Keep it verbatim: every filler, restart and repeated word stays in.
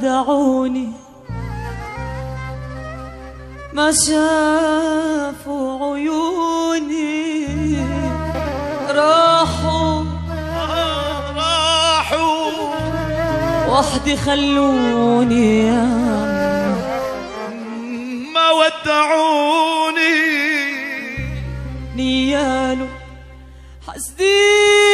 ودعوني ما شافوا عيوني، راحوا راحوا وحدي خلوني ما ودعوني، نيالو حسدي